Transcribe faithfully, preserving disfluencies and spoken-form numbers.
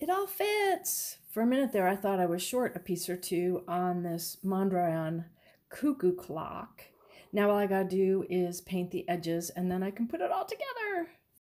it all fits. For a minute there, I thought I was short a piece or two on this Mondrian Cuckoo Clock. Now all I gotta do is paint the edges and then I can put it all together.